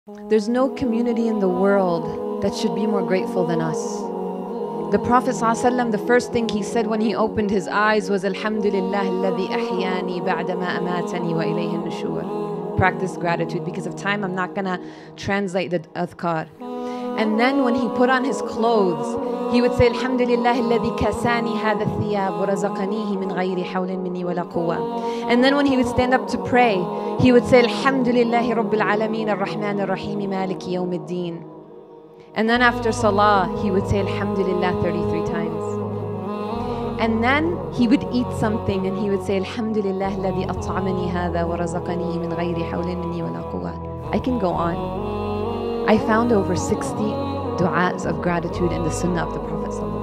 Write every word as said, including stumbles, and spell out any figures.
There's no community in the world that should be more grateful than us. The Prophet ﷺ, the first thing he said when he opened his eyes was Alhamdulillah alladhi ahyani ba'dama amatani wa ilayhi an-nushur. Practice gratitude. Because of time, I'm not gonna translate the adhkar. And then when he put on his clothes, he would say Alhamdulillah alladhi kasani hadha thiyab wa razaqanihi min ghayri hawlin minni wa la quwwa. And then when he would stand up to pray, he would say Alhamdulillahi rabbil alameen ar-rahman ar-rahim maliki yawmiddin. And then after salah, he would say Alhamdulillah thirty-three times. And then he would eat something and he would say Alhamdulillah alladhi at'amani hadha wa razaqanihi min ghayri hawlin minni wa la quwwa. I can go on. I found over sixty du'as of gratitude in the sunnah of the Prophet ﷺ.